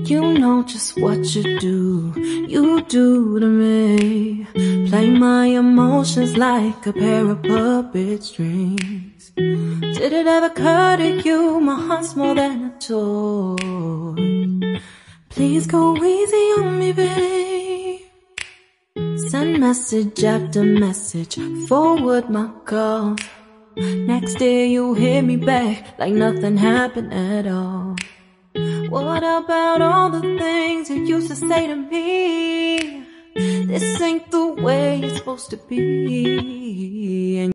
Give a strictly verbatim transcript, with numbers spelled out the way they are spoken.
You know just what you do, you do to me. Play my emotions like a pair of puppet strings. Did it ever occur to you my heart's more than a toy? Please go easy on me, babe. Send message after message, forward my calls. Next day you hit me back like nothing happened at all. What about all the things you used to say to me? This ain't the way it's supposed to be. And